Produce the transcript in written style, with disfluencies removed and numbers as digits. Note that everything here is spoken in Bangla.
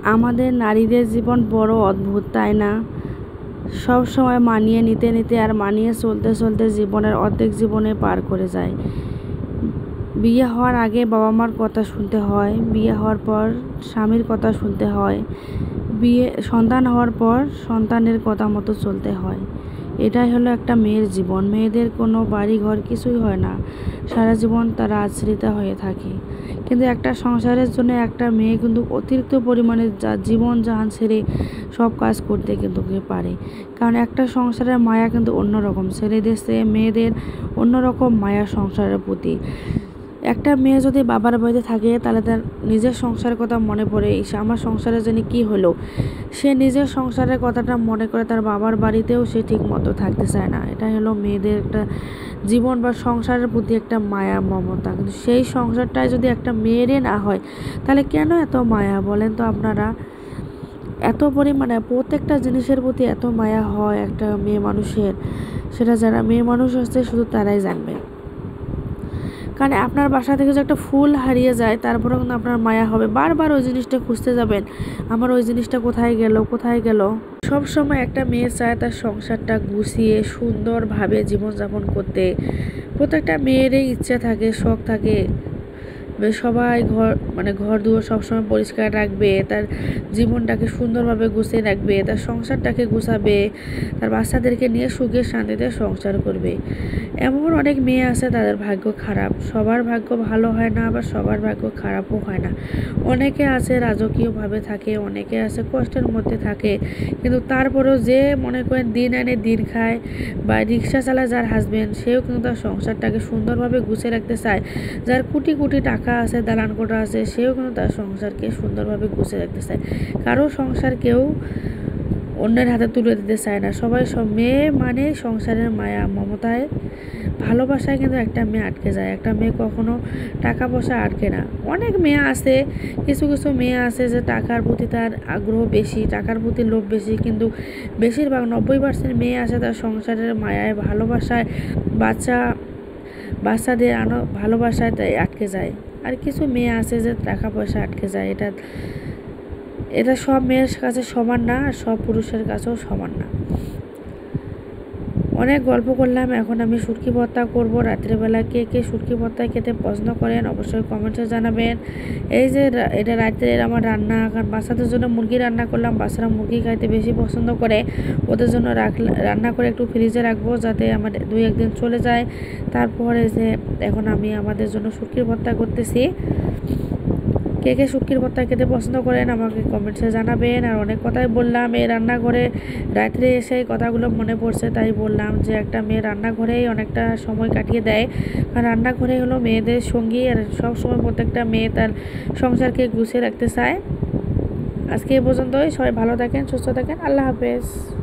আমাদের নারীদের জীবন বড় অদ্ভুত, তাই না? সব সময় মানিয়ে নিতে নিতে আর মানিয়ে চলতে চলতে জীবনের অর্ধেক জীবনে পার করে যায়। বিয়ে হওয়ার আগে বাবা মার কথা শুনতে হয়, বিয়ে হওয়ার পর স্বামীর কথা শুনতে হয়, সন্তান হওয়ার পর সন্তানের কথা মতো চলতে হয়। এটাই হলো একটা মেয়ের জীবন। মেয়েদের কোনো বাড়ি ঘর কিছুই হয় না, সারা জীবন তারা আশ্রিতা হয়ে থাকে। কিন্তু একটা সংসারের জন্য একটা মেয়ে কিন্তু অতিরিক্ত পরিমাণে জীবন জাহান ছেড়ে সব কাজ করতে কিন্তু পারে। কারণ একটা সংসারের মায়া কিন্তু অন্যরকম, ছেলেদের চেয়ে মেয়েদের অন্যরকম মায়া সংসারের প্রতি। একটা মেয়ে যদি বাবার বাড়িতে থাকে তাহলে তার নিজের সংসারের কথা মনে পড়ে, আমার সংসারে জানি কি হলো। সে নিজের সংসারের কথাটা মনে করে তার বাবার বাড়িতেও সে ঠিক মতো থাকতে চায় না। এটা হলো মেয়েদের একটা জীবন বা সংসারের প্রতি একটা মায়া মমতা। কিন্তু সেই সংসারটায় যদি একটা মেয়েরই না হয় তাহলে কেন এত মায়া বলেন তো আপনারা? এত পরিমাণে প্রত্যেকটা জিনিসের প্রতি এত মায়া হয় একটা মেয়ে মানুষের, সেটা যারা মেয়ে মানুষ হচ্ছে শুধু তারাই জানবে। কারণ আপনার বাসা থেকে যে একটা ফুল হারিয়ে যায় তারপরেও কিন্তু আপনার মায়া হবে, বারবার ওই জিনিসটা খুঁজতে যাবেন, আমার ওই জিনিসটা কোথায় গেল কোথায় গেল। সব সময় একটা মেয়ে চায় তার সংসারটা গুছিয়ে সুন্দরভাবে জীবনযাপন করতে। প্রত্যেকটা মেয়েরই ইচ্ছা থাকে, শখ থাকে, সবাই ঘর দুয়ার সবসময় পরিষ্কার রাখবে, তার জীবনটাকে সুন্দরভাবে গুছিয়ে রাখবে, তার সংসারটাকে গুছাবে, তার বাচ্চাদেরকে নিয়ে সুখে শান্তিতে সংসার করবে। এমন অনেক মেয়ে আছে তাদের ভাগ্য খারাপ, সবার ভাগ্য ভালো হয় না, আবার সবার ভাগ্য খারাপও হয় না। অনেকে আছে রাজকীয়ভাবে থাকে, অনেকে আছে কষ্টের মধ্যে থাকে, কিন্তু তারপরেও যে মনে করেন দিন আনে দিন খায় বা রিক্সা চালায় যার হাজবেন্ড, সেও কিন্তু তার সংসারটাকে সুন্দরভাবে গুছিয়ে রাখতে চায়। যার কোটি কোটি টাকা আছে, দালান কোঠা আছে, সেও কিন্তু তার সংসারকে সুন্দরভাবে গুছিয়ে রাখতে চায়। কারো সংসার কেউ অন্যের হাতে তুলে দিতে চায় না। সবাই সব মেয়ে মানে সংসারের মায়া মমতায় ভালোবাসায় কিন্তু একটা মেয়ে আটকে যায়। একটা মেয়ে কখনো টাকা পয়সা আটকে না। অনেক মেয়ে আছে, কিছু কিছু মেয়ে আছে যে টাকার প্রতি তার আগ্রহ বেশি, টাকার প্রতি লোভ বেশি, কিন্তু বেশিরভাগ 90% মেয়ে আছে তার সংসারের মায়ায় ভালোবাসায় বাচ্চাদের ভালোবাসায় তাই আটকে যায়। আর কিছু মেয়ে আছে যে টাকা পয়সা আটকে যায়। এটা সব মেয়ের কাছে সমান না, আর সব পুরুষের কাছেও সমান না। অনেক গল্প করলাম, এখন আমি শুটকি ভর্তা করব। রাত্রেবেলা কে কে শুটকি ভর্তা খেতে পছন্দ করেন অবশ্যই কমেন্টে জানাবেন। এই যে এটা রাত্রের আমার রান্না, কারণ বাচ্চাদের জন্য মুরগি রান্না করলাম, বাচ্চারা মুরগি খাইতে বেশি পছন্দ করে, ওদের জন্য রান্না করে একটু ফ্রিজে রাখবো যাতে আমার 2-1 দিন চলে যায়। তারপরে যে এখন আমি আমাদের জন্য শুটকির ভর্তা করতেছি। কে কে শুটকির ভর্তা খেতে পছন্দ করেন আমাকে কমেন্টসে জানাবেন। আর অনেক কথাই বললাম, এই রান্নাঘরে রাত্রে এসে কথাগুলো মনে পড়ছে, তাই বললাম যে একটা মেয়ে রান্নাঘরেই অনেকটা সময় কাটিয়ে দেয়। কারণ রান্নাঘরেই হলো মেয়েদের সঙ্গী, আর সবসময় প্রত্যেকটা মেয়ে তার সংসারকে গুছিয়ে রাখতে চায়। আজকে এই পর্যন্তই, সবাই ভালো থাকেন, সুস্থ থাকেন, আল্লাহ হাফেজ।